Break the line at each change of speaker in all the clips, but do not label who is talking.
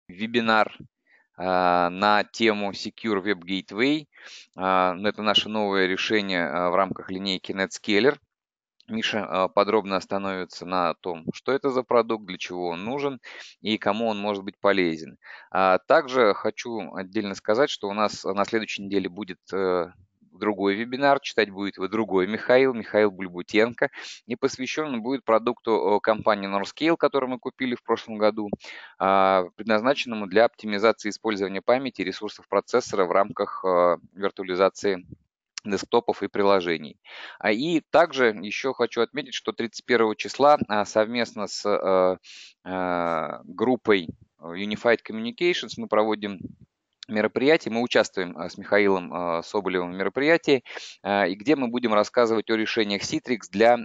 вебинар на тему Secure Web Gateway. Это наше новое решение в рамках линейки NetScaler. Миша подробно остановится на том, что это за продукт, для чего он нужен и кому он может быть полезен. Также хочу отдельно сказать, что у нас на следующей неделе будет другой вебинар, читать будет его другой Михаил Бульбутенко, и посвящен он будет продукту компании NorScale, который мы купили в прошлом году, предназначенному для оптимизации использования памяти и ресурсов процессора в рамках виртуализации десктопов и приложений. И также еще хочу отметить, что 31 числа совместно с группой Unified Communications мы проводим мероприятие, мы участвуем с Михаилом Соболевым в мероприятии, и где мы будем рассказывать о решениях Citrix для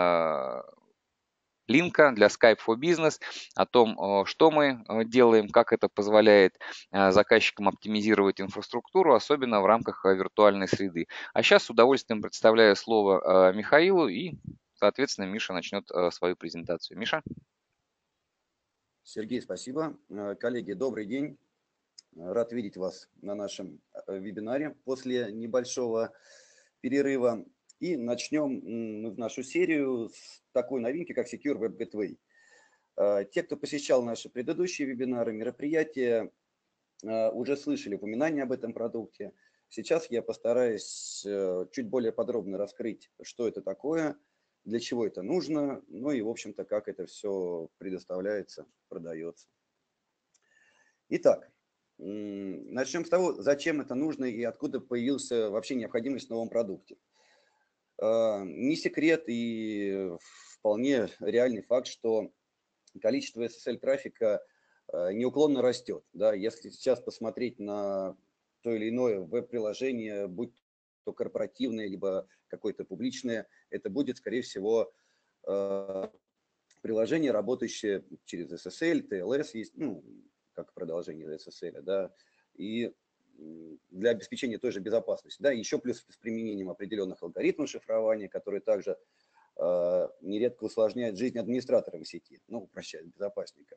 Линка, для Skype for Business, о том, что мы делаем, как это позволяет заказчикам оптимизировать инфраструктуру, особенно в рамках виртуальной среды. А сейчас с удовольствием представляю слово Михаилу, и, соответственно, Миша начнет свою презентацию. Миша?
Сергей, спасибо. Коллеги, добрый день. Рад видеть вас на нашем вебинаре после небольшого перерыва. И начнем мы нашу серию с такой новинки, как Secure Web Gateway. Те, кто посещал наши предыдущие вебинары, мероприятия, уже слышали упоминания об этом продукте. Сейчас я постараюсь чуть более подробно раскрыть, что это такое, для чего это нужно, ну и, в общем-то, как это все предоставляется, продается. Итак, начнем с того, зачем это нужно и откуда появилась вообще необходимость в новом продукте. Не секрет и вполне реальный факт, что количество SSL-трафика неуклонно растет. Да? Если сейчас посмотреть на то или иное веб-приложение, будь то корпоративное, либо какое-то публичное, это будет, скорее всего, приложение, работающее через SSL, TLS есть, ну, как продолжение SSL, да, и для обеспечения той же безопасности, да, еще плюс с применением определенных алгоритмов шифрования, которые также нередко усложняют жизнь администраторам сети, ну, упрощают безопасникам.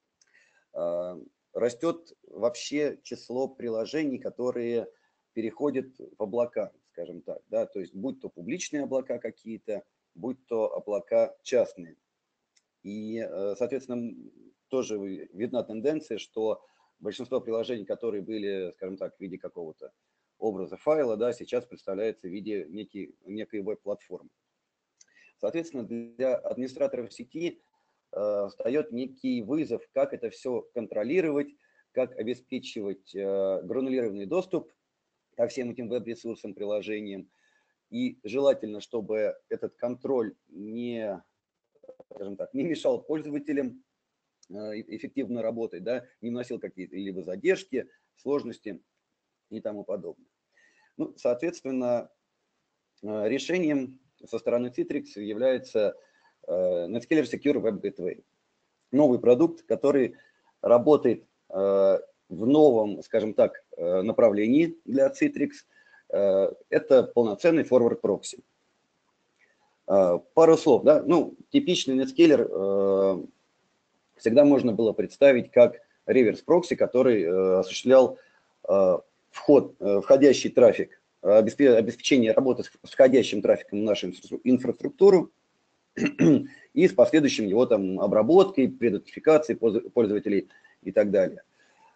Растет вообще число приложений, которые переходят в облака, скажем так, да, то есть будь то публичные облака какие-то, будь то облака частные. И, соответственно, тоже видна тенденция, что большинство приложений, которые были, скажем так, в виде какого-то образа файла, да, сейчас представляется в виде некой веб-платформы. Соответственно, для администраторов сети встает некий вызов, как это все контролировать, как обеспечивать гранулированный доступ ко всем этим веб-ресурсам, приложениям. И желательно, чтобы этот контроль не, скажем так, не мешал пользователям эффективно работать, да, не вносил какие-то либо задержки, сложности и тому подобное. Ну, соответственно, решением со стороны Citrix является NetScaler Secure Web Gateway. Новый продукт, который работает в новом, скажем так, направлении для Citrix. Это полноценный forward прокси. Пару слов, да, ну, типичный NetScaler всегда можно было представить как реверс-прокси, который осуществлял входящий трафик, обеспечение работы с входящим трафиком в нашу инфраструктуру и с последующим его там обработкой, преднотификацией пользователей и так далее.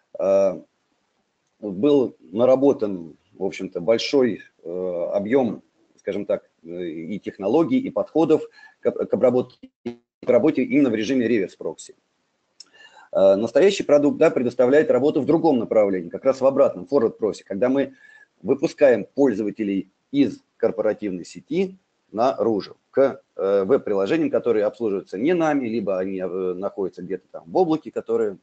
Был наработан, в общем-то, большой объем, скажем так, и технологий, и подходов к работе именно в режиме реверс-прокси. Настоящий продукт, да, предоставляет работу в другом направлении, как раз в обратном, forward прокси, когда мы выпускаем пользователей из корпоративной сети наружу, к веб-приложениям, которые обслуживаются не нами, либо они находятся где-то там в облаке, которые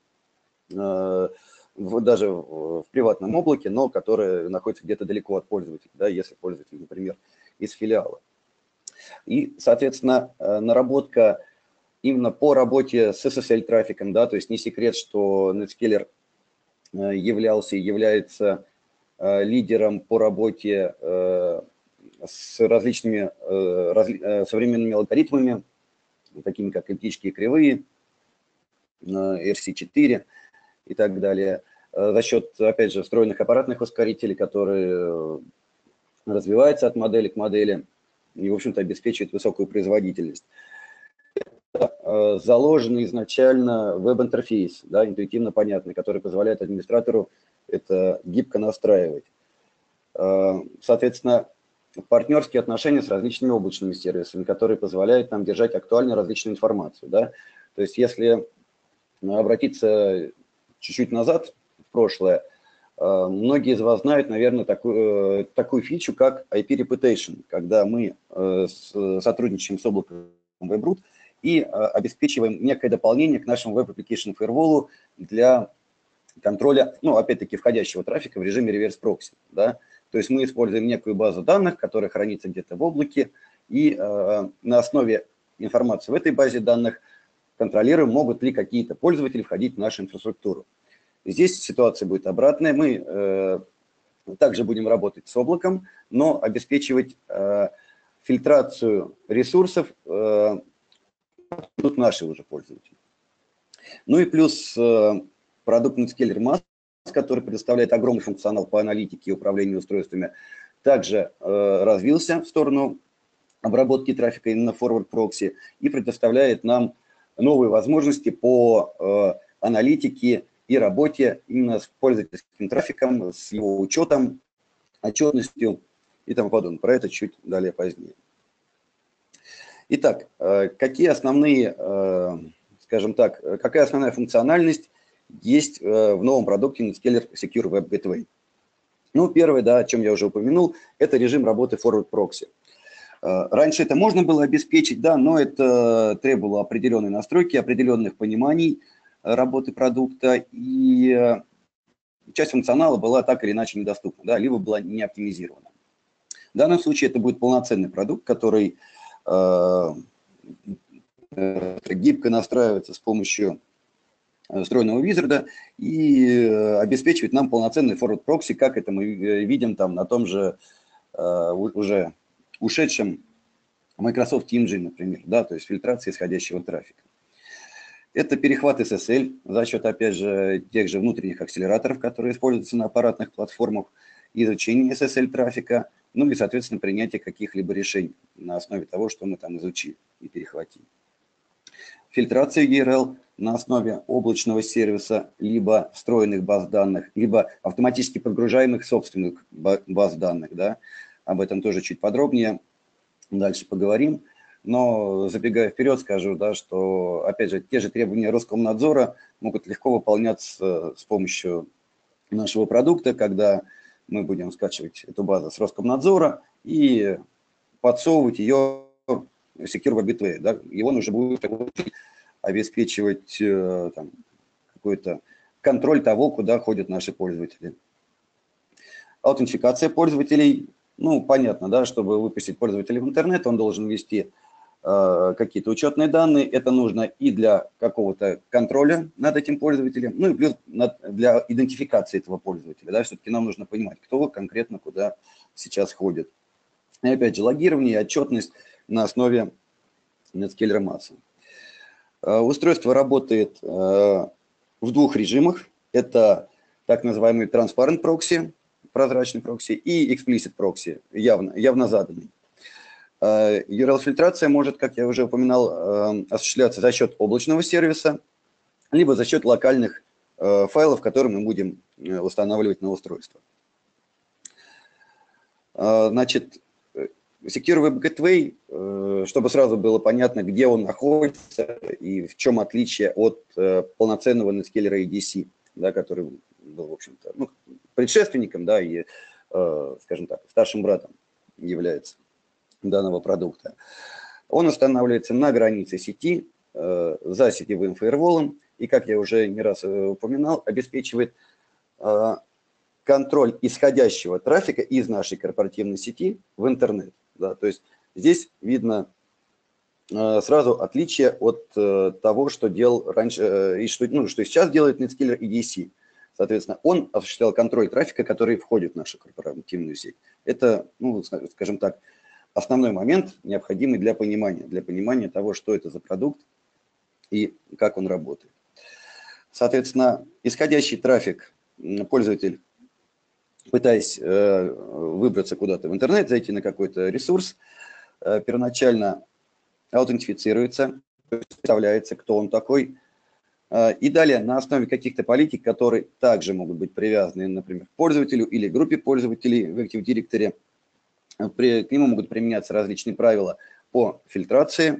даже в приватном облаке, но которые находятся где-то далеко от пользователя, да, если пользователь, например, из филиала. И, соответственно, наработка именно по работе с SSL-трафиком, да, то есть не секрет, что NetScaler являлся и является лидером по работе с различными современными алгоритмами, такими как эптические кривые, RC4 и так далее, за счет, опять же, встроенных аппаратных ускорителей, которые развиваются от модели к модели и, в общем-то, обеспечивают высокую производительность. Заложенный изначально веб-интерфейс, да, интуитивно понятный, который позволяет администратору это гибко настраивать. Соответственно, партнерские отношения с различными облачными сервисами, которые позволяют нам держать актуальную различную информацию. Да? То есть если обратиться чуть-чуть назад, в прошлое, многие из вас знают, наверное, такую фичу, как IP Reputation, когда мы сотрудничаем с облаком WebRoot и обеспечиваем некое дополнение к нашему Web Application Firewall для контроля, ну, опять-таки, входящего трафика в режиме реверс-прокси. Да? То есть мы используем некую базу данных, которая хранится где-то в облаке, и на основе информации в этой базе данных контролируем, могут ли какие-то пользователи входить в нашу инфраструктуру. Здесь ситуация будет обратная. Мы также будем работать с облаком, но обеспечивать фильтрацию ресурсов тут наши уже пользователи. Ну и плюс продукт Netscaler Mass, который предоставляет огромный функционал по аналитике и управлению устройствами, также развился в сторону обработки трафика именно Forward Proxy и предоставляет нам новые возможности по аналитике и работе именно с пользовательским трафиком, с его учетом, отчетностью и тому подобное. Про это чуть далее позднее. Итак, какие основные, скажем так, какая основная функциональность есть в новом продукте Netscaler Secure Web Gateway? Ну, первое, да, о чем я уже упомянул, это режим работы Forward Proxy. Раньше это можно было обеспечить, да, но это требовало определенной настройки, определенных пониманий работы продукта, и часть функционала была так или иначе недоступна, да, либо была не оптимизирована. В данном случае это будет полноценный продукт, который гибко настраивается с помощью встроенного визарда и обеспечивает нам полноценный forward прокси, как это мы видим там на том же уже ушедшем Microsoft Engine, например, да, то есть фильтрация исходящего трафика. Это перехват SSL за счет, опять же, тех же внутренних акселераторов, которые используются на аппаратных платформах, изучение SSL трафика, ну и, соответственно, принятие каких-либо решений на основе того, что мы там изучили и перехватили. Фильтрация URL на основе облачного сервиса, либо встроенных баз данных, либо автоматически подгружаемых собственных баз данных. Да? Об этом тоже чуть подробнее дальше поговорим. Но забегая вперед, скажу, да, что, опять же, те же требования Роскомнадзора могут легко выполняться с помощью нашего продукта, когда мы будем скачивать эту базу с Роскомнадзора и подсовывать ее в Secure Web Gateway. Да? Его нужно будет обеспечивать какой-то контроль того, куда ходят наши пользователи. Аутентификация пользователей. Ну, понятно, да, чтобы выпустить пользователя в интернет, он должен ввести какие-то учетные данные. Это нужно и для какого-то контроля над этим пользователем, ну и плюс для идентификации этого пользователя. Да, все-таки нам нужно понимать, кто конкретно куда сейчас ходит. И опять же, логирование и отчетность на основе Netscaler Mass. Устройство работает в двух режимах. Это так называемый Transparent Proxy, прозрачный прокси, и Explicit Proxy, явно заданный. URL-фильтрация может, как я уже упоминал, осуществляться за счет облачного сервиса, либо за счет локальных файлов, которые мы будем устанавливать на устройство. Значит, Secure Web Gateway, чтобы сразу было понятно, где он находится и в чем отличие от полноценного Netscaler ADC, да, который был, в общем-то, ну, предшественником, да, и, скажем так, старшим братом является данного продукта. Он устанавливается на границе сети, за сетевым фаерволом, и, как я уже не раз упоминал, обеспечивает контроль исходящего трафика из нашей корпоративной сети в интернет. Да, то есть здесь видно сразу отличие от того, что делал раньше, и что сейчас делает Netscaler EDC. Соответственно, он осуществлял контроль трафика, который входит в нашу корпоративную сеть. Это, ну, скажем так, основной момент, необходимый для понимания того, что это за продукт и как он работает. Соответственно, исходящий трафик пользователь, пытаясь выбраться куда-то в интернет, зайти на какой-то ресурс, первоначально аутентифицируется, представляется, кто он такой. И далее на основе каких-то политик, которые также могут быть привязаны, например, к пользователю или группе пользователей в Active Directory, к нему могут применяться различные правила по фильтрации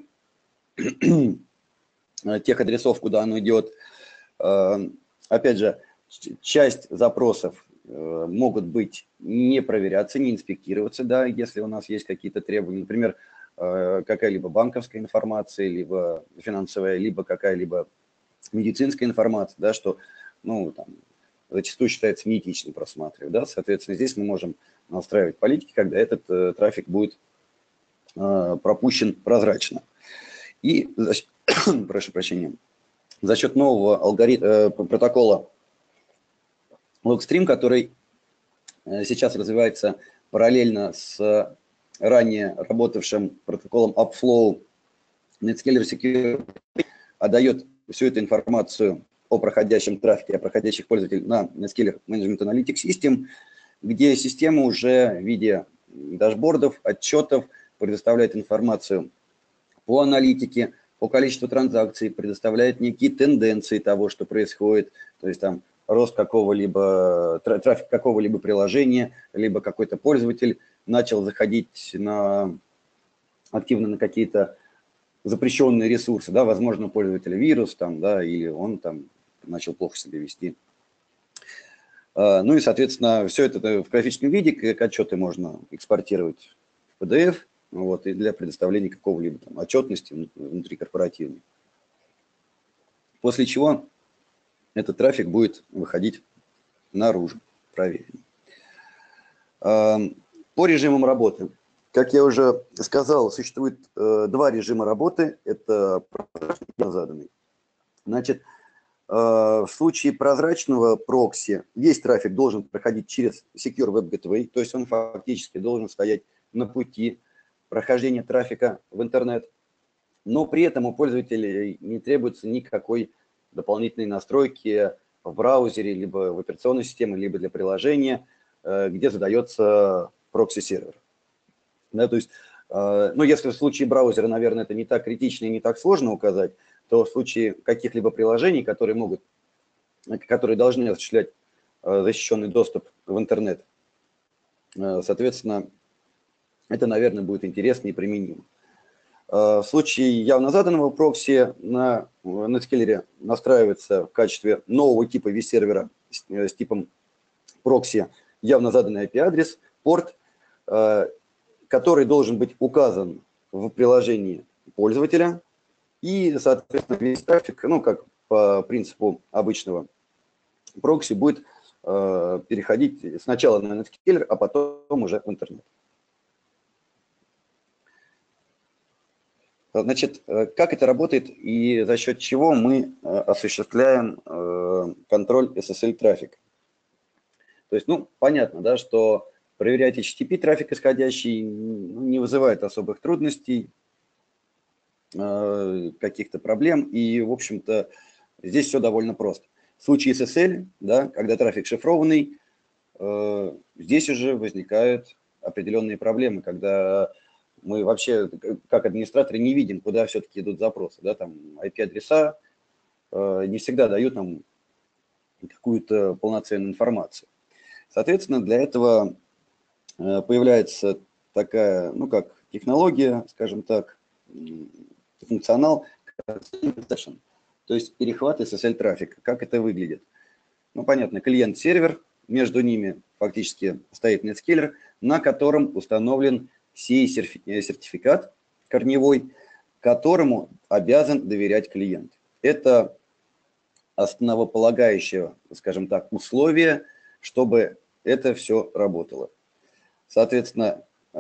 тех адресов, куда оно идет. Опять же, часть запросов могут быть не проверяться, не инспектироваться, да, если у нас есть какие-то требования, например, какая-либо банковская информация, либо финансовая, либо какая-либо медицинская информация, да, что, ну, там, зачастую считается неэтичным просматривать, да, соответственно, здесь мы можем настраивать политики, когда этот трафик будет пропущен прозрачно. И, прошу прощения, за счет нового протокола Logstream, который сейчас развивается параллельно с ранее работавшим протоколом Upflow, Netscaler Secure отдает всю эту информацию о проходящем трафике, о проходящих пользователей на Netscaler Management Analytics System, где система уже в виде дашбордов, отчетов предоставляет информацию по аналитике, по количеству транзакций, предоставляет некие тенденции того, что происходит, то есть там рост какого-либо, трафик какого-либо приложения, либо какой-то пользователь начал заходить активно на какие-то запрещенные ресурсы, да, возможно, у пользователя вирус, там, да, или он там начал плохо себя вести. Ну и, соответственно, все это в графическом виде, как отчеты можно экспортировать в PDF, вот, и для предоставления какого-либо там отчетности внутрикорпоративной. После чего этот трафик будет выходить наружу, проверенный. По режимам работы. Как я уже сказал, существует два режима работы. Это прозрачный и заданный. Значит, в случае прозрачного прокси весь трафик должен проходить через Secure Web Gateway, то есть он фактически должен стоять на пути прохождения трафика в интернет, но при этом у пользователей не требуется никакой дополнительной настройки в браузере, либо в операционной системе, либо для приложения, где задается прокси-сервер. Да, то есть, ну, если в случае браузера, наверное, это не так критично и не так сложно указать, то в случае каких-либо приложений, которые должны осуществлять защищенный доступ в интернет, соответственно, это, наверное, будет интересно и применимо. В случае явно заданного прокси на Netscaler настраивается в качестве нового типа vServer с типом прокси явно заданный IP-адрес, порт, который должен быть указан в приложении пользователя, и, соответственно, весь трафик, ну, как по принципу обычного прокси, будет переходить сначала на Netscaler, а потом уже в интернет. Значит, как это работает и за счет чего мы осуществляем контроль SSL-трафика? То есть, ну, понятно, да, что проверять HTTP трафик исходящий не вызывает особых трудностей, каких-то проблем, и, в общем-то, здесь все довольно просто. В случае SSL, да, когда трафик шифрованный, здесь уже возникают определенные проблемы, когда мы вообще, как администраторы, не видим, куда все-таки идут запросы. Да, там IP-адреса не всегда дают нам какую-то полноценную информацию. Соответственно, для этого появляется такая, ну, как технология, скажем так, функционал, то есть перехват SSL-трафика. Как это выглядит? Ну, понятно, клиент-сервер, между ними фактически стоит Netscaler, на котором установлен сей-сертификат корневой, которому обязан доверять клиент. Это основополагающее, скажем так, условие, чтобы это все работало. Соответственно,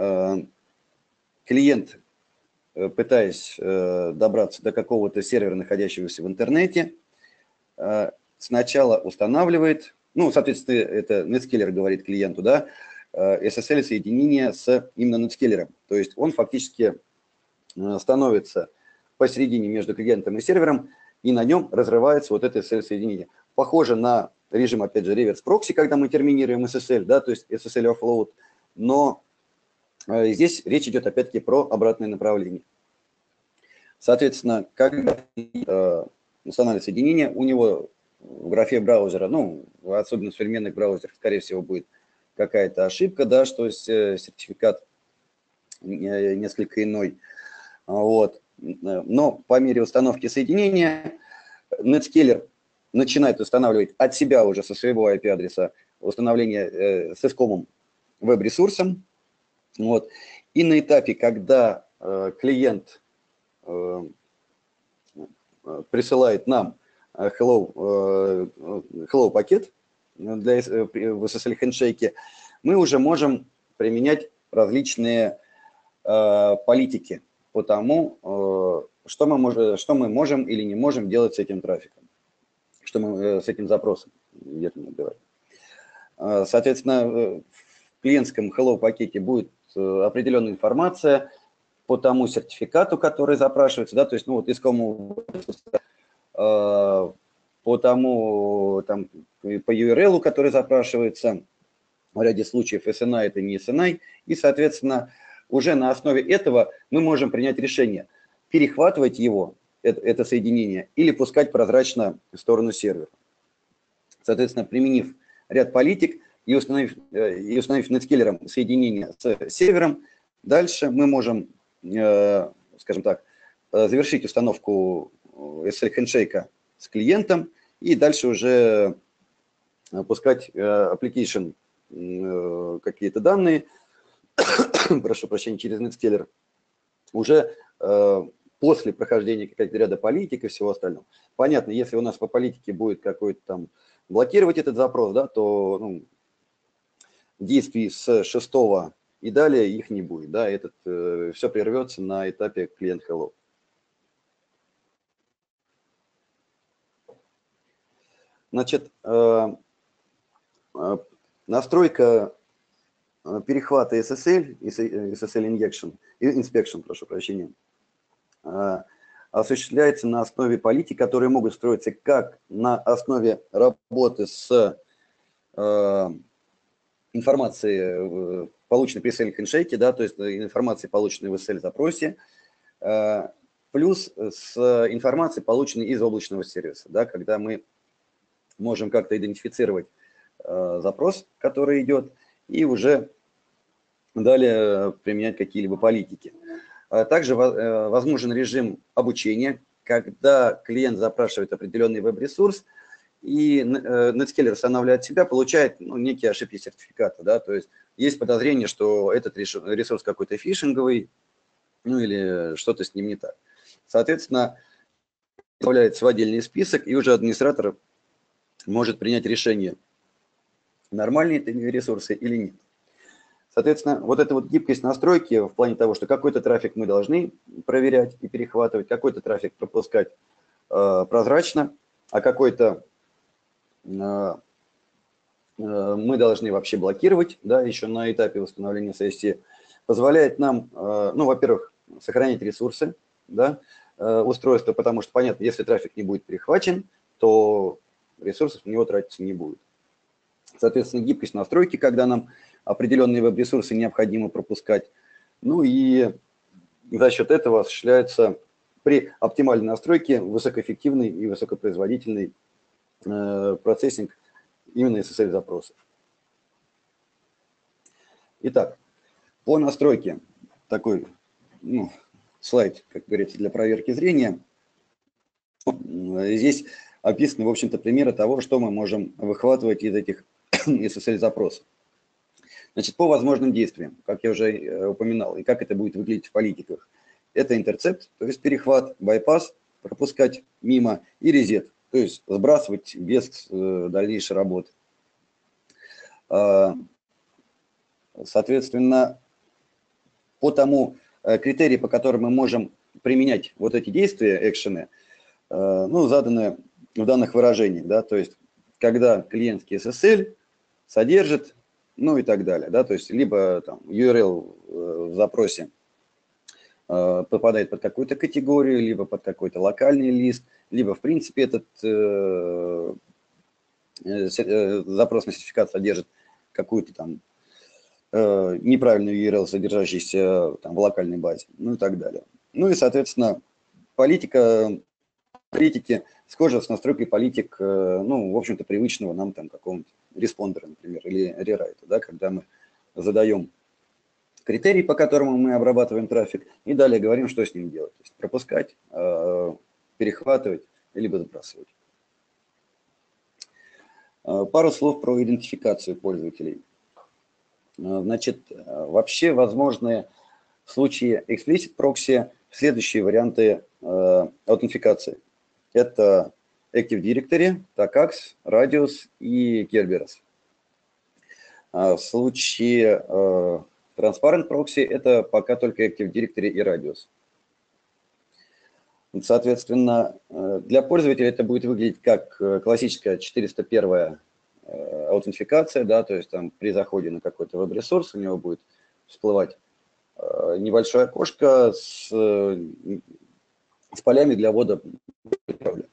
клиент, пытаясь добраться до какого-то сервера, находящегося в интернете, сначала устанавливает, ну, соответственно, это Netscaler говорит клиенту, да, SSL-соединение с именно Netscaler. То есть он фактически становится посередине между клиентом и сервером и на нем разрывается вот это SSL-соединение. Похоже на режим, опять же, реверс-прокси, когда мы терминируем SSL, да, то есть SSL offload, но здесь речь идет опять-таки про обратное направление. Соответственно, когда устанавливает соединение, у него в графе браузера, ну, особенно в современных браузерах, скорее всего, будет какая-то ошибка, да, что сертификат несколько иной. Вот. Но по мере установки соединения Netscaler начинает устанавливать от себя уже со своего IP-адреса установление с искомым веб-ресурсом. Вот. И на этапе, когда клиент присылает нам hello пакет для, в SSL хендшейке, мы уже можем применять различные политики по тому, что мы можем или не можем делать с этим трафиком, что мы с этим запросом, вернее говоря. Соответственно, в клиентском hello пакете будет определенная информация по тому сертификату, который запрашивается, да, то есть, ну, вот искомому, по тому, там, по URL, который запрашивается, в ряде случаев SNI это не SNI, и, соответственно, уже на основе этого мы можем принять решение, перехватывать его, это соединение, или пускать прозрачно в сторону сервера. Соответственно, применив ряд политик и установив Netscaler соединение с сервером, дальше мы можем, скажем так, завершить установку SSL хендшейка с клиентом и дальше уже пускать application какие-то данные, прошу прощения, через Netscaler, уже после прохождения какого-то ряда политик и всего остального. Понятно, если у нас по политике будет какой-то там блокировать этот запрос, да, то ну, действий с 6 и далее их не будет, да, все прервется на этапе клиент hello. Значит, настройка перехвата SSL, SSL inspection, прошу прощения, осуществляется на основе политик, которые могут строиться как на основе работы с информацией, полученной при SSL хендшейке, да, то есть информации, полученной в SSL-запросе, плюс с информацией, полученной из облачного сервиса, да, когда мы можем как-то идентифицировать запрос, который идет, и уже далее применять какие-либо политики. Также возможен режим обучения, когда клиент запрашивает определенный веб-ресурс, и Netscaler устанавливает себя, получает некие ошибки сертификата. Да? То есть подозрение, что этот ресурс какой-то фишинговый, ну или что-то с ним не так. Соответственно, добавляется в отдельный список, и уже администратор может принять решение, нормальные это ресурсы или нет. Соответственно, вот эта вот гибкость настройки в плане того, что какой-то трафик мы должны проверять и перехватывать, какой-то трафик пропускать прозрачно, а какой-то мы должны вообще блокировать, да, еще на этапе восстановления SSL, позволяет нам, ну, во-первых, сохранять ресурсы, да, устройства, потому что, понятно, если трафик не будет перехвачен, то ресурсов на него тратиться не будет. Соответственно, гибкость настройки, когда нам определенные веб-ресурсы необходимо пропускать. Ну и за счет этого осуществляется при оптимальной настройке высокоэффективный и высокопроизводительный процессинг именно SSL-запросов. Итак, по настройке такой слайд, как говорится, для проверки зрения. Здесь описаны, в общем-то, примеры того, что мы можем выхватывать из этих SSL-запросов. Значит, по возможным действиям, как я уже упоминал, и как это будет выглядеть в политиках. Это интерцепт, то есть перехват, байпас, пропускать мимо, и резет, то есть сбрасывать без дальнейшей работы. Соответственно, по тому критерию, по которому мы можем применять вот эти действия, экшены, ну, заданы в данных выражениях, да, то есть когда клиентский SSL содержит, ну и так далее, да, то есть либо там URL в запросе попадает под какую-то категорию, либо под какой-то локальный лист, либо, в принципе, этот запрос на сертификат содержит какую-то там неправильную URL, содержащуюся там в локальной базе, ну и так далее. Ну и, соответственно, политики схожа с настройкой политик, ну, в общем-то, привычного нам там какого-нибудь респондера, например, или рерайта, да, когда мы задаем критерий, по которому мы обрабатываем трафик, и далее говорим, что с ним делать. То есть пропускать, перехватывать, либо сбрасывать. Пару слов про идентификацию пользователей. Значит, вообще возможны в случае Explicit Proxy следующие варианты аутентификации. Это Active Directory, TACAX, Radius и Kerberos. В случае Transparent Proxy это пока только Active Directory и Radius. Соответственно, для пользователя это будет выглядеть как классическая 401 аутентификация, да, то есть там при заходе на какой-то веб-ресурс у него будет всплывать небольшое окошко с полями для ввода пароля.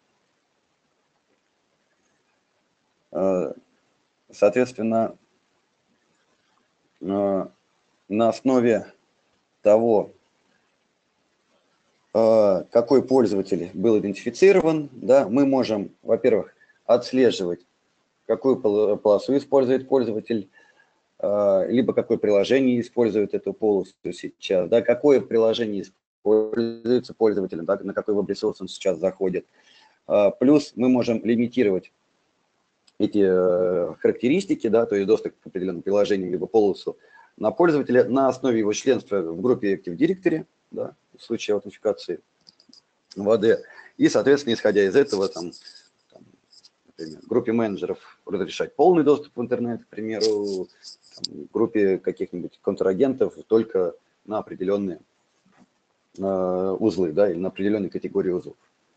Соответственно, на основе того, какой пользователь был идентифицирован, да, мы можем, во-первых, отслеживать, какую полосу использует пользователь, либо какое приложение использует эту полосу сейчас, да, какое приложение используется пользователем, да, на какой веб-ресурс он сейчас заходит. Плюс мы можем лимитировать эти характеристики, да, то есть доступ к определенному приложению либо полосу на пользователя на основе его членства в группе Active Directory, да, в случае аутентификации в AD. И, соответственно, исходя из этого, там, например, группе менеджеров разрешать полный доступ в интернет, к примеру, там, группе каких-нибудь контрагентов только на определенные узлы, да, или на определенные категории узлов.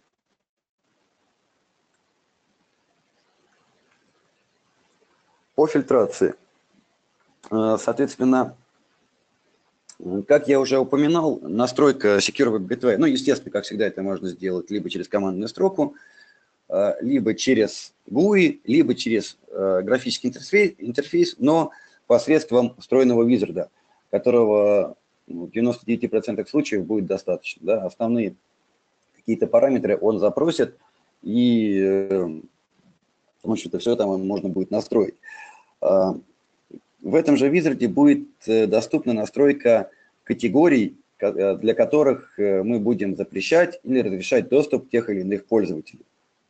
По фильтрации. Соответственно, как я уже упоминал, настройка Secure Web Gateway, ну, естественно, как всегда, это можно сделать либо через командную строку, либо через GUI, либо через графический интерфейс, но посредством встроенного визарда, которого в 99% случаев будет достаточно. Да? Основные какие-то параметры он запросит, и, в общем-то, все там можно будет настроить. В этом же визарде будет доступна настройка категорий, для которых мы будем запрещать или разрешать доступ тех или иных пользователей.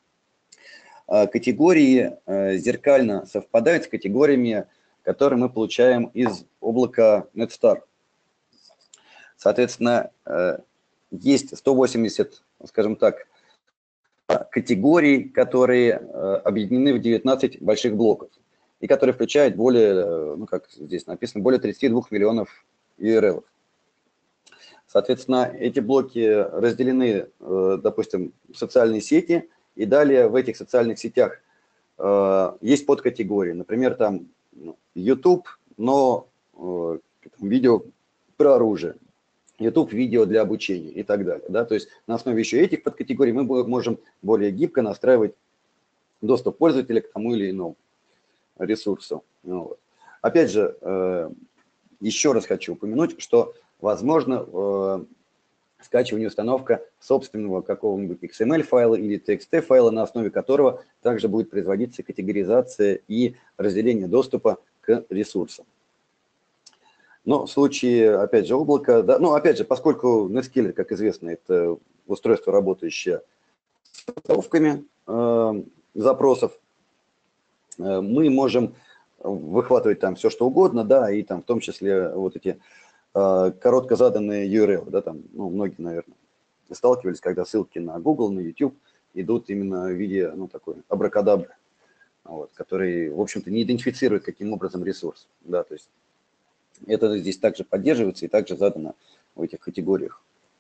Категории зеркально совпадают с категориями, которые мы получаем из облака Netstar. Соответственно, есть 180, скажем так, категорий, которые объединены в 19 больших блоков, и которые включают более, ну как здесь написано, более 32 миллионов URL. Соответственно, эти блоки разделены, допустим, в социальные сети, и далее в этих социальных сетях есть подкатегории. Например, там YouTube, но видео про оружие. YouTube видео для обучения и так далее. Да? То есть на основе еще этих подкатегорий мы можем более гибко настраивать доступ пользователя к тому или иному ресурсу. Вот. Опять же, еще раз хочу упомянуть, что возможно скачивание и установка собственного какого-нибудь XML-файла или TXT-файла, на основе которого также будет производиться категоризация и разделение доступа к ресурсам. Но в случае, опять же, облака, да, ну, опять же, поскольку Netscaler, как известно, это устройство, работающее с заготовками запросов, мы можем выхватывать там все, что угодно, да, и там в том числе вот эти коротко заданные URL, да, там, ну, многие, наверное, сталкивались, когда ссылки на Google, на YouTube идут именно в виде, ну, такой абракадабры, вот, который, в общем-то, не идентифицирует каким образом ресурс, да, то есть это здесь также поддерживается и также задано в этих категориях.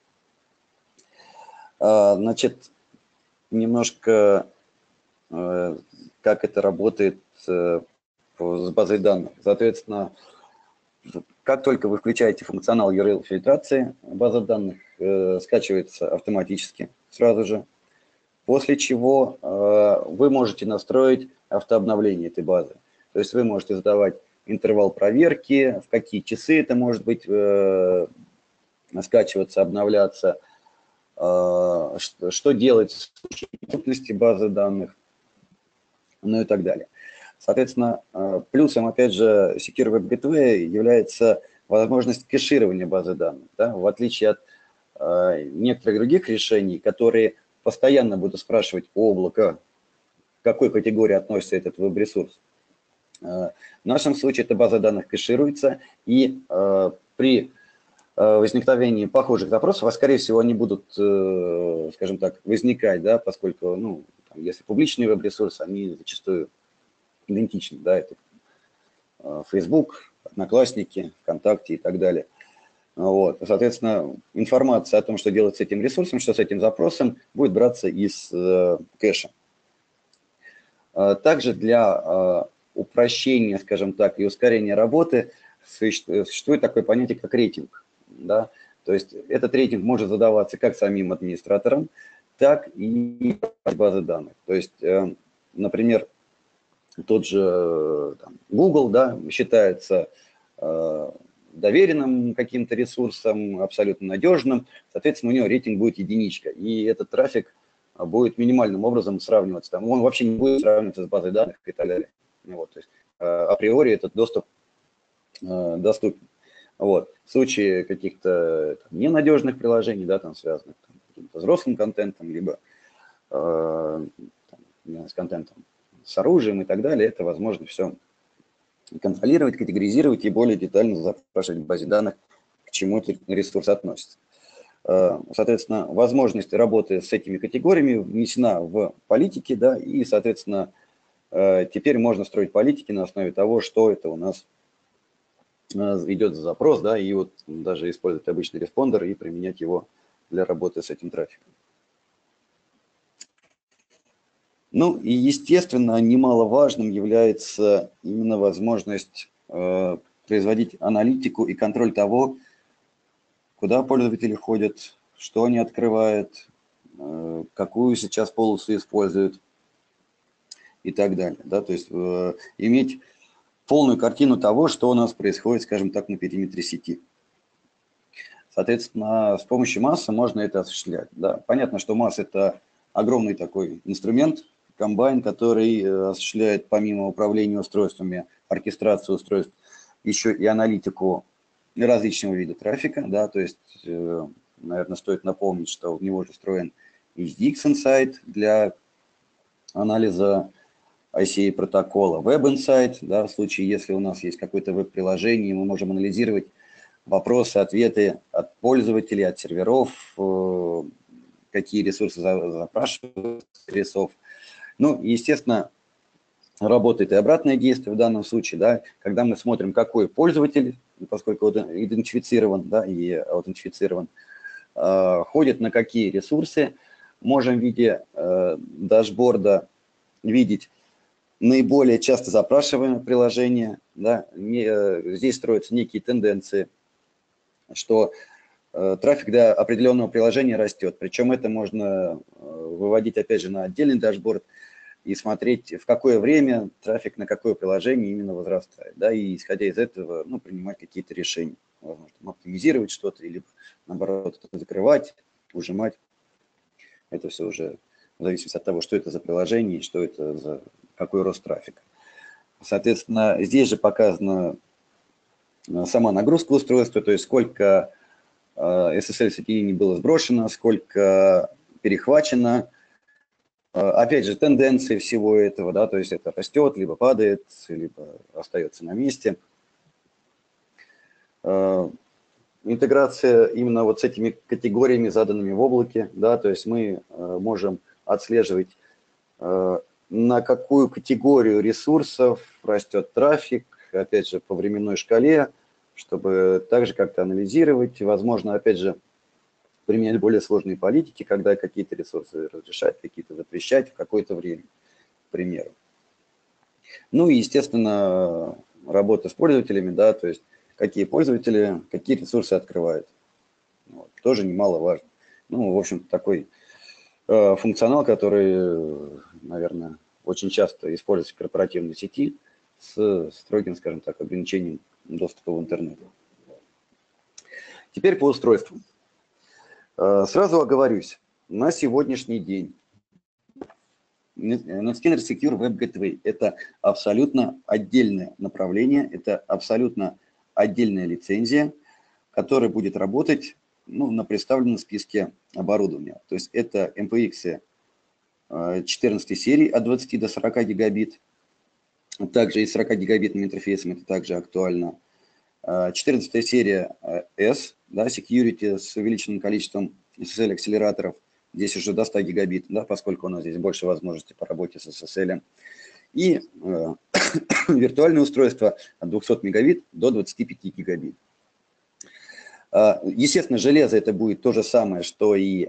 Значит, немножко как это работает с базой данных. Соответственно, как только вы включаете функционал URL-фильтрации, база данных скачивается автоматически сразу же, после чего вы можете настроить автообновление этой базы. То есть вы можете задавать интервал проверки, в какие часы это может быть скачиваться, обновляться, что делать в случае недоступности базы данных, ну и так далее. Соответственно, плюсом, опять же, Secure Web Gateway является возможность кэширования базы данных. Да? В отличие от некоторых других решений, которые постоянно будут спрашивать у облака, к какой категории относится этот веб-ресурс. В нашем случае эта база данных кэшируется, и при возникновении похожих запросов, а скорее всего они будут, скажем так, возникать, да, поскольку, ну, если публичный веб-ресурс, они зачастую идентичны, да, это Facebook, Одноклассники, ВКонтакте и так далее. Вот. Соответственно, информация о том, что делать с этим ресурсом, что с этим запросом, будет браться из кэша. Также для упрощения, скажем так, и ускорения работы существует такое понятие, как рейтинг. Да? То есть этот рейтинг может задаваться как самим администратором, так и базы данных. То есть, например, тот же там, Google, да, считается доверенным каким-то ресурсом, абсолютно надежным, соответственно, у него рейтинг будет единичка, и этот трафик будет минимальным образом сравниваться, там, он вообще не будет сравниваться с базой данных и так далее. Вот, то есть априори этот доступ доступен. Вот. В случае каких-то ненадежных приложений, да, там, связанных с каким-то взрослым контентом, либо там, с контентом с оружием и так далее, это возможно все контролировать, категоризировать и более детально запрашивать в базе данных, к чему этот ресурс относится. Соответственно, возможность работы с этими категориями внесена в политики, да, и, соответственно, теперь можно строить политики на основе того, что это у нас идет за запрос, да, и вот даже использовать обычный респондер и применять его для работы с этим трафиком. Ну и, естественно, немаловажным является именно возможность производить аналитику и контроль того, куда пользователи ходят, что они открывают, какую сейчас полосу используют и так далее. Да? То есть иметь полную картину того, что у нас происходит, скажем так, на периметре сети. Соответственно, с помощью массы можно это осуществлять. Да? Понятно, что масса – это огромный такой инструмент, комбайн, который осуществляет помимо управления устройствами, оркестрацию устройств, еще и аналитику различного вида трафика. Да? То есть, наверное, стоит напомнить, что в него же встроен SDX Insight для анализа ICA протокола, Web Insight, да, в случае, если у нас есть какое-то веб-приложение, мы можем анализировать вопросы, ответы от пользователей, от серверов, какие ресурсы запрашивают сервисов. Ну, естественно, работает и обратное действие в данном случае, да, когда мы смотрим, какой пользователь, поскольку он идентифицирован, да, и аутентифицирован, ходит на какие ресурсы, можем в виде дашборда видеть наиболее часто запрашиваемые приложения, да, здесь строятся некие тенденции, что трафик до определенного приложения растет, причем это можно выводить, опять же, на отдельный дашборд и смотреть, в какое время трафик на какое приложение именно возрастает, да, и исходя из этого, ну, принимать какие-то решения, возможно, оптимизировать что-то, или наоборот закрывать, ужимать. Это все уже в зависимости от того, что это за приложение и что это за какой рост трафика. Соответственно, здесь же показана сама нагрузка устройства, то есть сколько SSL-соединений было сброшено, сколько перехвачено. Опять же, тенденции всего этого, да, то есть это растет, либо падает, либо остается на месте. Интеграция именно вот с этими категориями, заданными в облаке, да, то есть мы можем отслеживать, на какую категорию ресурсов растет трафик, опять же, по временной шкале, чтобы также как-то анализировать, возможно, опять же, применять более сложные политики, когда какие-то ресурсы разрешать, какие-то запрещать в какое-то время, к примеру. Ну и, естественно, работа с пользователями, да, то есть какие пользователи, какие ресурсы открывают. Вот, тоже немаловажно. Ну, в общем, такой функционал, который, наверное, очень часто используется в корпоративной сети с строгим, скажем так, ограничением доступа в интернет. Теперь по устройству. Сразу оговорюсь, на сегодняшний день NetScaler Secure Web Gateway – это абсолютно отдельное направление, это абсолютно отдельная лицензия, которая будет работать на представленном списке оборудования. То есть это MPX 14 серии от 20 до 40 гигабит, также и с 40 гигабитным интерфейсом это также актуально. 14 серия S, да, Security с увеличенным количеством SSL-акселераторов, здесь уже до 100 гигабит, да, поскольку у нас здесь больше возможностей по работе с SSL. И виртуальное устройство от 200 мегабит до 25 гигабит. Естественно, железо это будет то же самое, что и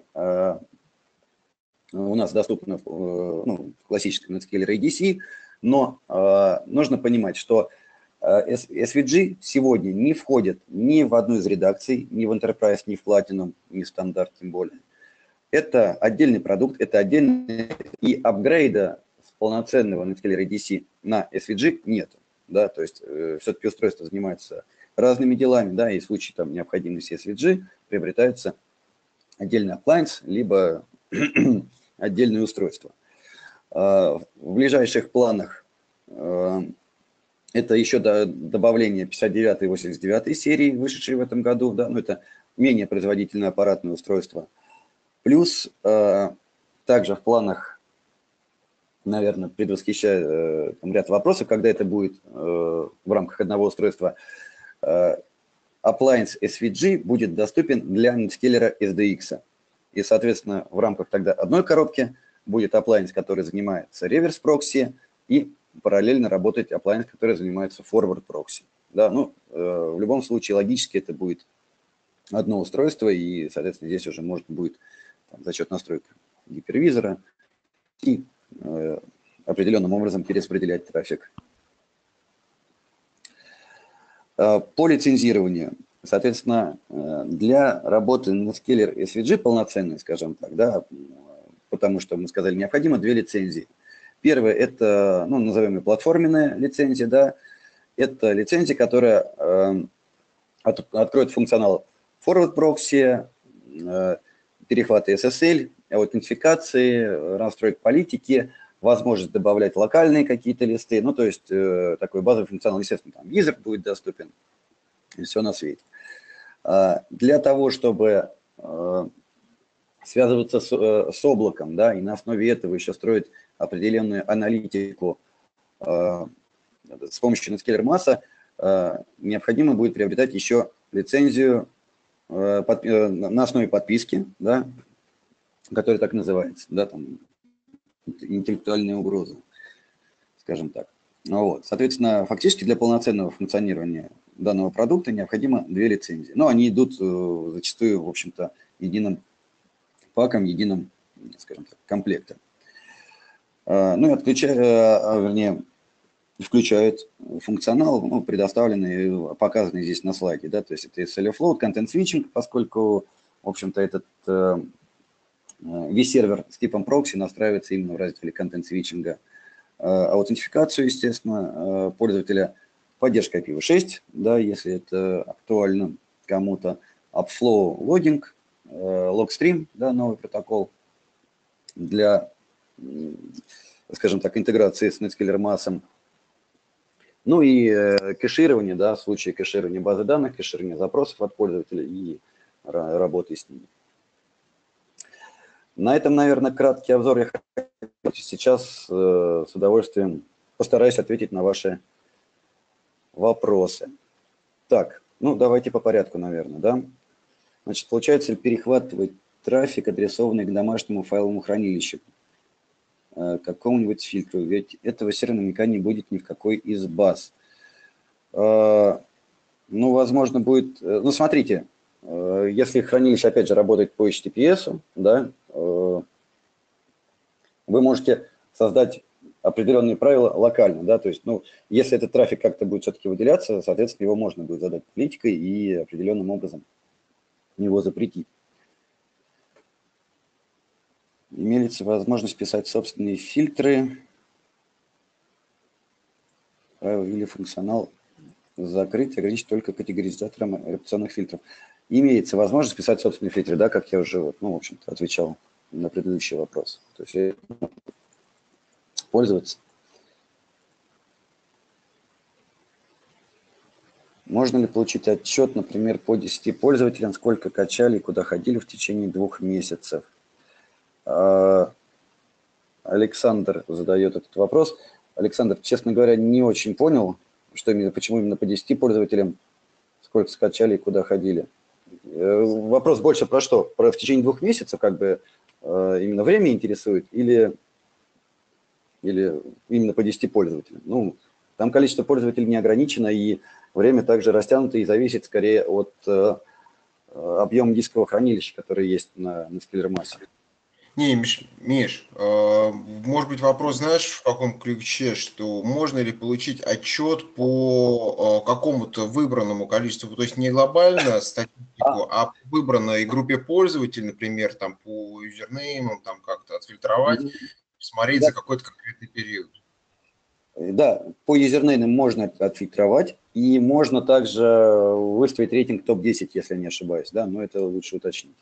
у нас доступно в классическом NetScaler ADC, но нужно понимать, что SVG сегодня не входит ни в одну из редакций, ни в Enterprise, ни в Platinum, ни в стандарт тем более. Это отдельный продукт, это отдельный, и апгрейда с полноценного NetScaler ADC на SVG нет. Да, то есть все-таки устройство занимается разными делами, да, и в случае там необходимости SVG приобретается отдельный appliance, либо отдельное устройство. В ближайших планах это еще добавление 59 и 89 серии, вышедшие в этом году, да, но это менее производительное аппаратное устройство. Плюс также в планах, наверное, предвосхищая ряд вопросов, когда это будет в рамках одного устройства, appliance SVG будет доступен для NetScaler SDX. И, соответственно, в рамках тогда одной коробки будет appliance, который занимается реверс-прокси, и параллельно работать appliance, который занимается forward-прокси. Да, в любом случае, логически это будет одно устройство, и, соответственно, здесь уже можно будет за счет настроек гипервизора и определенным образом перераспределять трафик. По лицензированию, соответственно, для работы NetScaler SVG полноценной, скажем так, да, потому что мы сказали, необходимо две лицензии. Первая – это, назовем ее платформенная лицензия, да, это лицензия, которая откроет функционал forward proxy, перехвата SSL, аутентификации, настройки политики, возможность добавлять локальные какие-то листы, то есть такой базовый функционал, естественно, там wizard будет доступен, и все на свете. Для того, чтобы связываться с облаком, да, и на основе этого еще строить определенную аналитику с помощью NetScaler Massa, необходимо будет приобретать еще лицензию на основе подписки, да, которая так называется, да, там, интеллектуальная угроза, скажем так. Вот. Соответственно, фактически для полноценного функционирования данного продукта необходимо две лицензии. Но они идут зачастую, в общем-то, единым паком, единым, скажем так, комплектом. И включают функционал, предоставленный, показанный здесь на слайде, да, то есть это SSL Float, Content Switching, поскольку, в общем-то, этот весь сервер с типом прокси настраивается именно в разделе Content Switching, аутентификацию, естественно, пользователя, поддержка IPv6, да, если это актуально кому-то, Upflow Logging, Logstream, да, новый протокол для, скажем так, интеграции с NetScaler Massa. И кэширование, да, в случае кэширования базы данных, кэширование запросов от пользователя и работы с ними. На этом, наверное, краткий обзор я сейчас с удовольствием постараюсь ответить на ваши вопросы. Так, давайте по порядку, наверное, да. Значит, получается ли перехватывать трафик, адресованный к домашнему файловому хранилищу, какому-нибудь фильтру? Ведь этого все равно наверняка не будет ни в какой из баз. Возможно, будет... смотрите, если хранилище, опять же, работает по HTTPS, да, вы можете создать определенные правила локально, да, то есть, ну, если этот трафик как-то будет все-таки выделяться, соответственно, его можно будет задать политикой и определенным образом его запретить. Имеется возможность писать собственные фильтры, или функционал закрыть, ограничить только категоризатором операционных фильтров. Имеется возможность писать собственные фильтры, да, как я уже, вот, ну, в общем-то, отвечал на предыдущий вопрос. То есть пользоваться. Можно ли получить отчет, например, по 10 пользователям, сколько качали и куда ходили в течение 2 месяцев? Александр задает этот вопрос. Александр, честно говоря, не очень понял, что именно, почему именно по 10 пользователям, сколько скачали и куда ходили. Вопрос больше про что? Про в течение 2 месяцев, как бы, именно время интересует или именно по 10 пользователям? Ну, там количество пользователей не ограничено, и время также растянуто и зависит скорее от объема дискового хранилища, который есть на Scalar Mass.
Не, Миш, может быть, вопрос, знаешь, в каком ключе, что можно ли получить отчет по какому-то выбранному количеству, то есть не глобально статистику, а по выбранной группе пользователей, например, там по юзернеймам, там как-то отфильтровать, посмотреть
Да.
за какой-то конкретный период.
Да, по юзернеймам можно отфильтровать, и можно также выставить рейтинг топ-10, если я не ошибаюсь, да, но это лучше уточнить.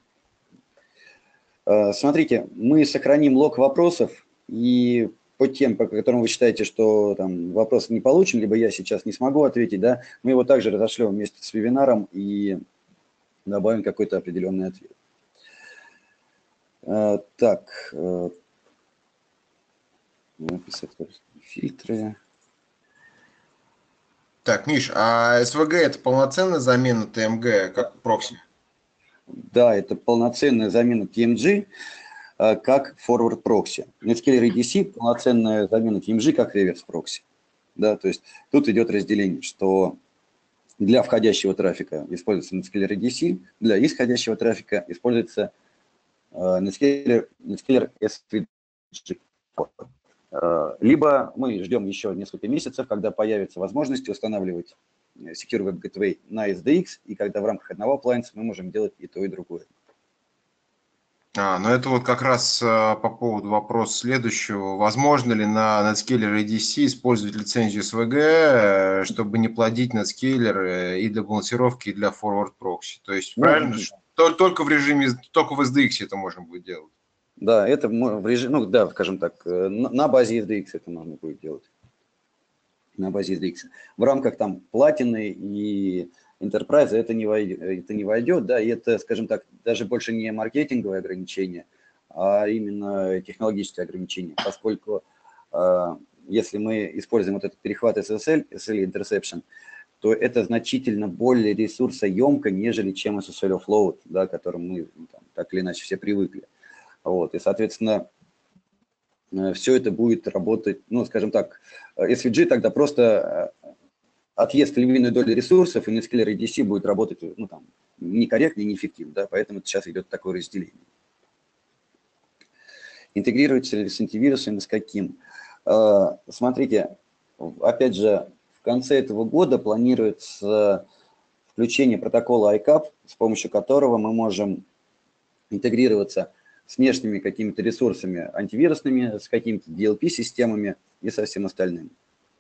Смотрите, мы сохраним лог вопросов, и по тем, по которым вы считаете, что там вопрос не получен, либо я сейчас не смогу ответить, да, мы его также разошлем вместе с вебинаром и добавим какой-то определенный ответ. Так, написать фильтры.
Так, Миш, а SVG это полноценная замена TMG как прокси?
Да, это полноценная замена TMG как forward прокси. Netscaler EDC полноценная замена TMG как реверс прокси. Да, то есть тут идет разделение, что для входящего трафика используется Netscaler EDC, для исходящего трафика используется Netscaler SVG. Либо мы ждем еще несколько месяцев, когда появится возможность устанавливать Secure Web Gateway на SDX, и когда в рамках одного appliance мы можем делать и то, и другое.
Ну это вот как раз по поводу вопроса следующего. Возможно ли на Netscaler EDC использовать лицензию SVG, чтобы не плодить Netscaler и для балансировки, и для Forward Proxy? То есть правильно, только в режиме, только в SDX это можно будет делать?
Да, это в режиме, ну да, скажем так, на базе SDX это можно будет делать. На базе SDX. В рамках там платины и Enterprise это не войдет, да, и это, скажем так, даже больше не маркетинговое ограничение, а именно технологическое ограничение, поскольку если мы используем вот этот перехват SSL Interception, то это значительно более ресурсоемко, нежели чем SSL Offload, да, к которому мы там, так или иначе все привыкли. Вот, и, соответственно, все это будет работать, ну, скажем так, SVG тогда просто отъест львиную долю ресурсов, и Netscaler EDC будет работать, ну, там, некорректно и неэффективно, да, поэтому сейчас идет такое разделение. Интегрируется ли с антивирусом и с каким? Смотрите, опять же, в конце этого года планируется включение протокола ICAP, с помощью которого мы можем интегрироваться с внешними какими-то ресурсами антивирусными, с какими-то DLP-системами и со всем остальным.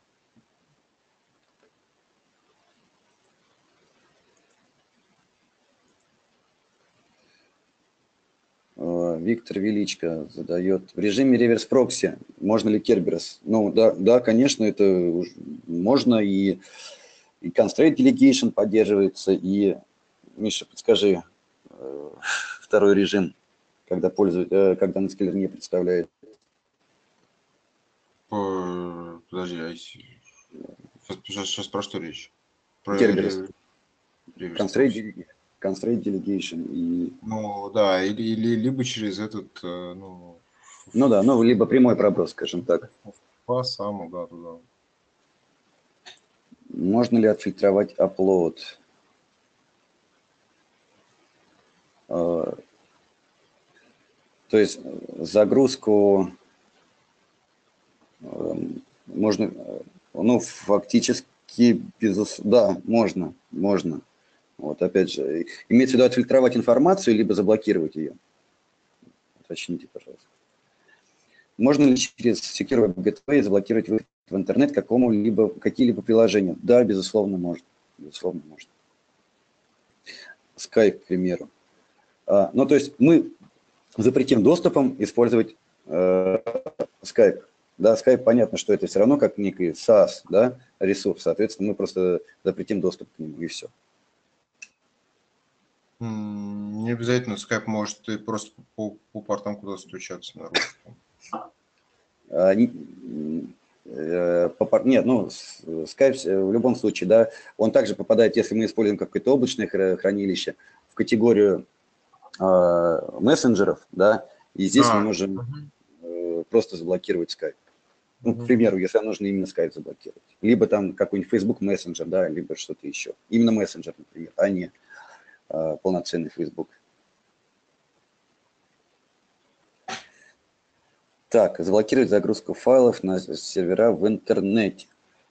Виктор Величко задает. В режиме реверс-прокси можно ли Kerberos? Ну, да, конечно, это можно, и constraint delegation поддерживается, и, Миша, подскажи, второй режим, когда Netscaler не представляет.
Подожди, сейчас про что речь? Про
Kerberos.
Constraint
Delegation. И...
Ну, да, либо через этот, ну
да, ну, либо прямой проброс, скажем так.
По самому, да, туда.
Можно ли отфильтровать upload? То есть загрузку Можно, ну, фактически, да, можно. Вот, опять же, имеется в виду отфильтровать информацию, либо заблокировать ее. Уточните, пожалуйста. Можно ли через Secure Web Gateway заблокировать выход в интернет какие-либо приложения? Да, безусловно, можно. Безусловно, можно. Skype, к примеру. Ну, то есть мы запретим доступом использовать Skype. Да, Skype, понятно, что это все равно как некий SaaS, да, ресурс. Соответственно, мы просто запретим доступ к нему, и все.
Не обязательно. Skype может и просто по портам куда-то стучаться на русском.
Нет, ну, Skype в любом случае, да, он также попадает, если мы используем какое-то облачное хранилище, в категорию мессенджеров, да, и здесь мы можем просто заблокировать Skype. Ну, к примеру, если нам нужно именно Skype заблокировать. Либо там какой-нибудь Facebook Messenger, да, либо что-то еще. Именно мессенджер, например, а не полноценный Facebook. Так, заблокировать загрузку файлов на сервера в интернете.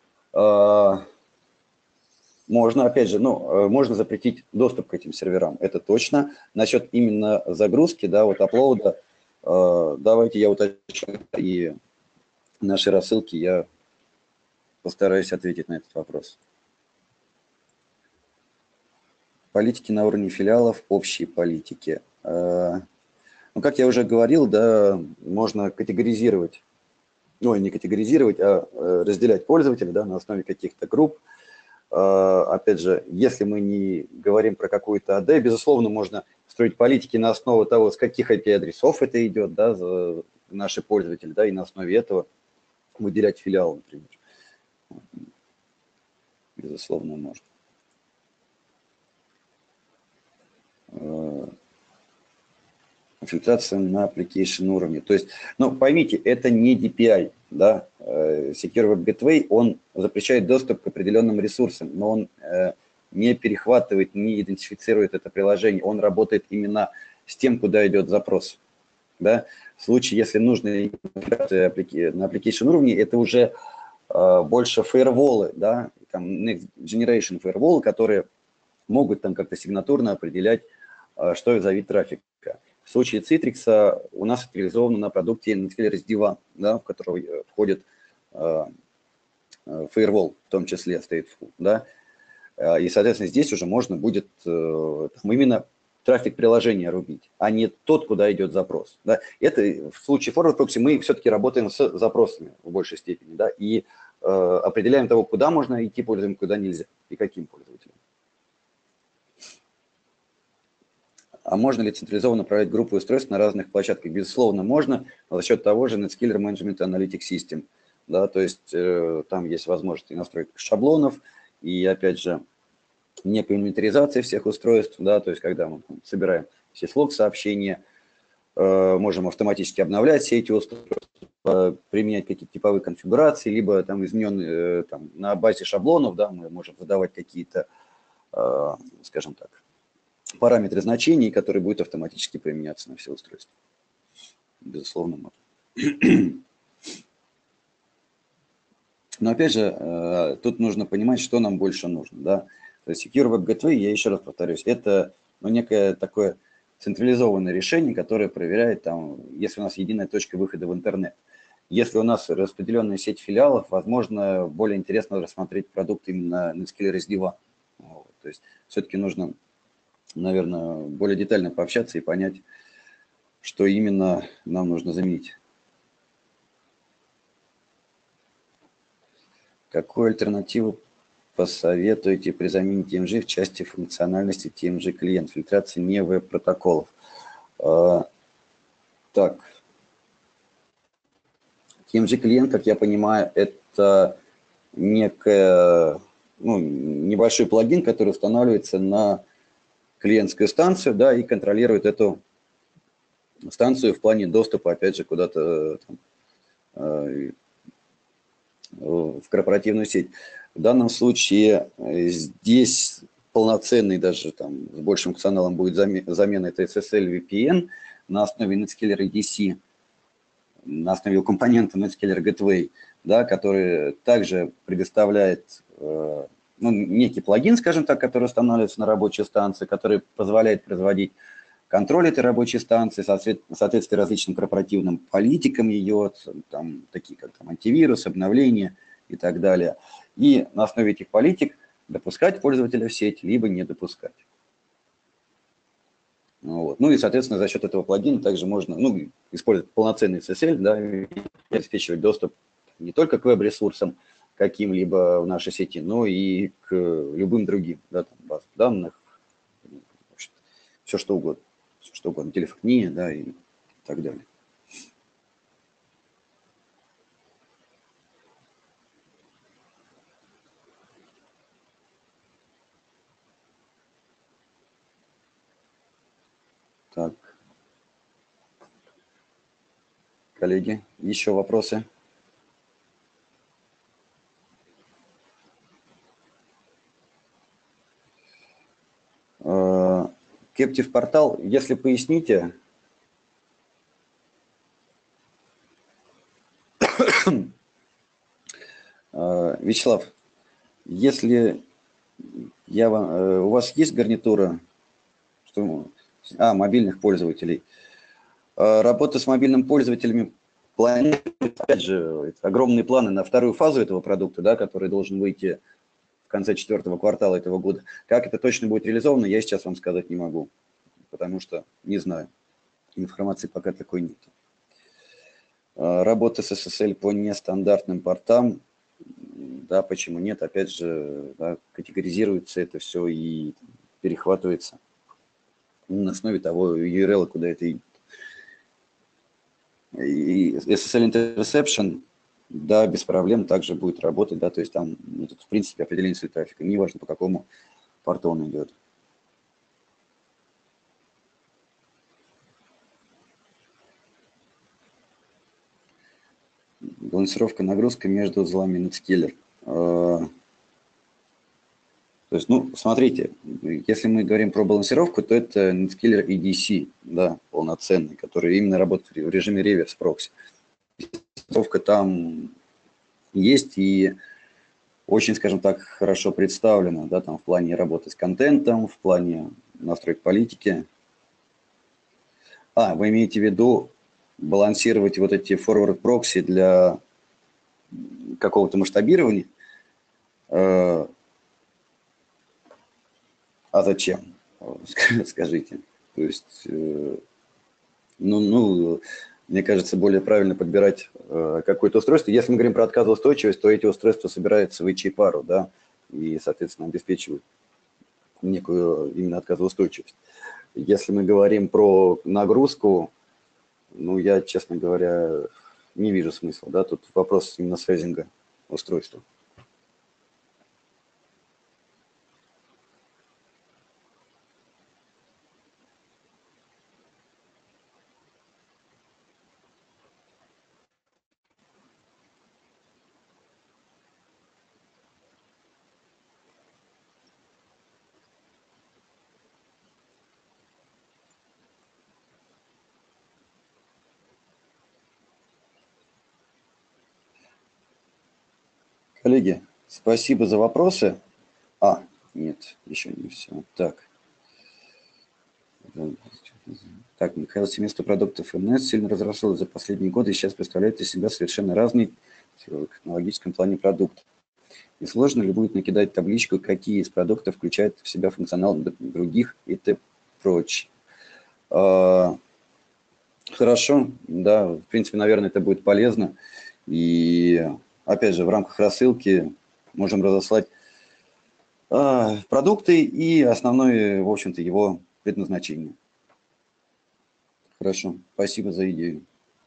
Можно, опять же, ну, можно запретить доступ к этим серверам, это точно. Насчет именно загрузки, да, вот аплоуда, давайте я уточню, и наши рассылки я постараюсь ответить на этот вопрос. Политики на уровне филиалов, общие политики. Ну, как я уже говорил, да, можно категоризировать, ну, не категоризировать, а разделять пользователей, да, на основе каких-то групп. Опять же, если мы не говорим про какую-то АД, безусловно, можно строить политики на основе того, с каких IP-адресов это идет, да, наши пользователи, да, и на основе этого выделять филиал, например. Безусловно, можно. Фильтрация на application уровне. То есть, ну, поймите, это не DPI, да, Secure Web Gateway, он запрещает доступ к определенным ресурсам, но он не перехватывает, не идентифицирует это приложение, он работает именно с тем, куда идет запрос, да. В случае, если нужно на application уровне, это уже больше фаерволы, да, там Next Generation фаерволы, которые могут там как-то сигнатурно определять, что это за вид трафика. В случае Citrix у нас это реализовано на продукте Netscaler SD-WAN, да, в который входит Firewall, в том числе Stateful. Да, и, соответственно, здесь уже можно будет именно трафик приложения рубить, а не тот, куда идет запрос. Да. Это в случае Forward Proxy мы все-таки работаем с запросами в большей степени, да, и определяем того, куда можно идти пользователям, куда нельзя, и каким пользователям. А можно ли централизованно управлять группой устройств на разных площадках? Безусловно, можно, за счет того же Netscaler Management Analytics System. Да, то есть там есть возможность настроить шаблонов и, опять же, некая инвентаризация всех устройств. Да, то есть когда мы собираем syslog сообщения, можем автоматически обновлять все эти устройства, применять какие-то типовые конфигурации, либо там измененные там, на базе шаблонов, да, мы можем задавать какие-то, скажем так, параметры значений, которые будут автоматически применяться на все устройства. Безусловно, можно. Но опять же, тут нужно понимать, что нам больше нужно. Да? То есть Secure Web Gateway, я еще раз повторюсь, это некое такое централизованное решение, которое проверяет, там, если у нас единая точка выхода в интернет. Если у нас распределенная сеть филиалов, возможно, более интересно рассмотреть продукт именно Netscaler SD-WAN. Вот. То есть все-таки нужно, наверное, более детально пообщаться и понять, что именно нам нужно заменить. Какую альтернативу посоветуете при замене TMG в части функциональности TMG клиент, фильтрации не веб-протоколов? Так. TMG клиент, как я понимаю, это некая, небольшой плагин, который устанавливается на клиентскую станцию, да, и контролирует эту станцию в плане доступа, опять же, куда-то в корпоративную сеть. В данном случае здесь полноценный, даже там с большим функционалом будет замена, это SSL VPN на основе Netscaler EDC. на основе компонента Netscaler Gateway, да, который также предоставляет ну, некий плагин, скажем так, который устанавливается на рабочей станции, который позволяет производить контроль этой рабочей станции, соответствие различным корпоративным политикам ее, там, такие как там, антивирус, обновление и так далее. И на основе этих политик допускать пользователя в сеть, либо не допускать. Вот. Ну и, соответственно, за счет этого плагина также можно использовать полноценный SSL, да, и обеспечивать доступ не только к веб-ресурсам каким-либо в нашей сети, но и к любым другим, да, там, базам данных, все что угодно, телефония, да, и так далее. Так, коллеги, еще вопросы? Captive портал, если поясните. Вячеслав, если у вас есть гарнитура мобильных пользователей, работа с мобильными пользователями планирует, опять же, огромные планы на вторую фазу этого продукта, да, который должен выйти в конце 4-го квартала этого года. Как это точно будет реализовано, я сейчас вам сказать не могу, потому что не знаю. Информации пока такой нет. Работа с SSL по нестандартным портам, да, почему нет, опять же, да, категоризируется это все и перехватывается на основе того URL, куда это идет. И SSL Interception, да, без проблем также будет работать, да, то есть там, тут, в принципе, определение своего трафика, неважно, по какому порту он идет. Балансировка нагрузка между узлами Netscaler. То есть, смотрите, если мы говорим про балансировку, то это Netscaler EDC, да, полноценный, который именно работает в режиме реверс прокси. Балансировка там есть и очень, скажем так, хорошо представлена, да, там в плане работы с контентом, в плане настроек политики. Вы имеете в виду балансировать вот эти forward прокси для какого-то масштабирования? А зачем? Скажите. То есть, мне кажется, более правильно подбирать какое-то устройство. Если мы говорим про отказоустойчивость, то эти устройства собираются в HA-пару, да, и, соответственно, обеспечивают некую именно отказоустойчивость. Если мы говорим про нагрузку, я, честно говоря, не вижу смысла, да, тут вопрос именно сайзинга устройства. Коллеги, спасибо за вопросы. Нет, еще не все. Так, Михаил, семейство продуктов МНС сильно разрослось за последние годы и сейчас представляет из себя совершенно разный в технологическом плане продукт. Не сложно ли будет накидать табличку, какие из продуктов включают в себя функционал других и т.п. Хорошо, да, в принципе, наверное, это будет полезно. И опять же, в рамках рассылки можем разослать продукты и основное, в общем-то, его предназначение. Хорошо, спасибо за идею.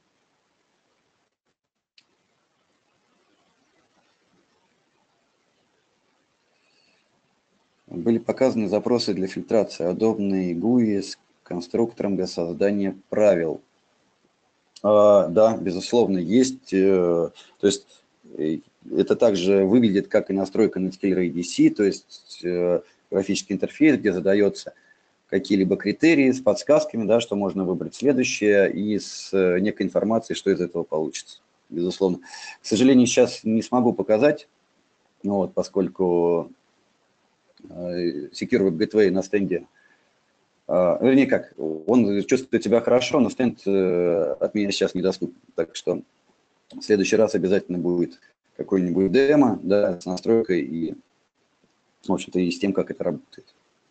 Были показаны запросы для фильтрации, удобные GUI с конструктором для создания правил. Да, безусловно, есть. То есть это также выглядит как и настройка Netscaler EDC, то есть графический интерфейс, где задается какие-либо критерии с подсказками, да, что можно выбрать следующее, и с некой информацией, что из этого получится, безусловно. К сожалению, сейчас не смогу показать, вот, поскольку Secure Web Gateway на стенде, вернее как, он чувствует себя хорошо, но стенд от меня сейчас недоступен. Так что в следующий раз обязательно будет какой-нибудь демо, да, с настройкой и, в общем-то, и с тем, как это работает.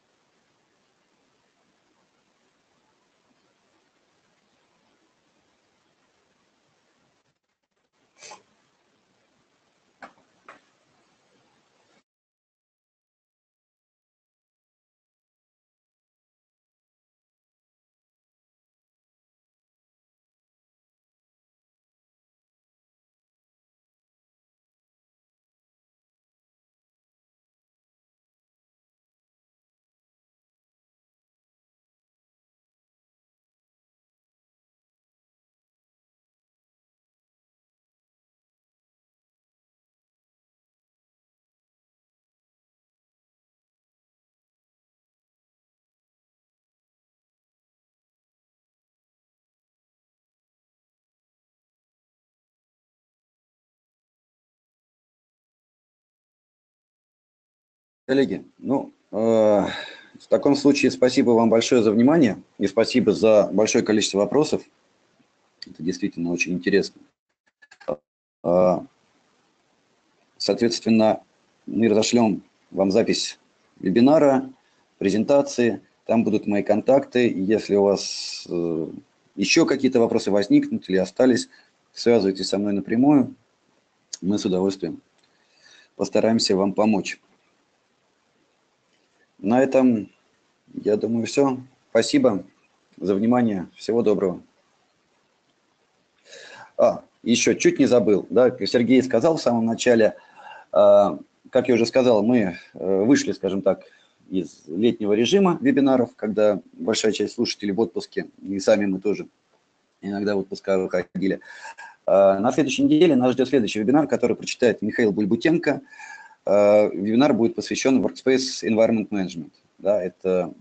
Коллеги, ну, в таком случае спасибо вам большое за внимание и спасибо за большое количество вопросов. Это действительно очень интересно. Соответственно, мы разошлем вам запись вебинара, презентации, там будут мои контакты. И если у вас еще какие-то вопросы возникнут или остались, связывайтесь со мной напрямую. Мы с удовольствием постараемся вам помочь. На этом, я думаю, все. Спасибо за внимание. Всего доброго. Еще чуть не забыл. Да, Сергей сказал в самом начале, как я уже сказал, мы вышли, скажем так, из летнего режима вебинаров, когда большая часть слушателей в отпуске, и сами мы тоже иногда в отпуска выходили. На следующей неделе нас ждет следующий вебинар, который прочитает Михаил Бульбутенко. Вебинар будет посвящен Workspace Environment Management. Да, это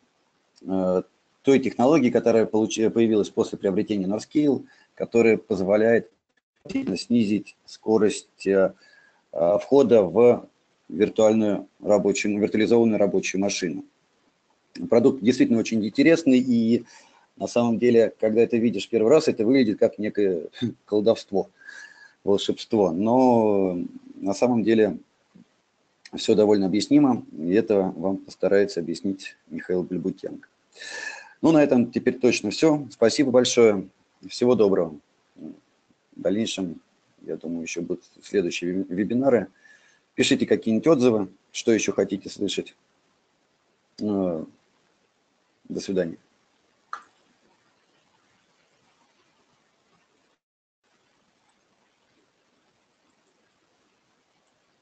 той технологии, которая появилась после приобретения NorthScale, которая позволяет снизить скорость входа в виртуализованную рабочую машину. Продукт действительно очень интересный, и на самом деле, когда это видишь первый раз, это выглядит как некое колдовство, волшебство. Но на самом деле все довольно объяснимо, и это вам постарается объяснить Михаил Бульбутенко. Ну, на этом теперь точно все. Спасибо большое. Всего доброго. В дальнейшем, я думаю, еще будут следующие вебинары. Пишите какие-нибудь отзывы, что еще хотите слышать. До свидания.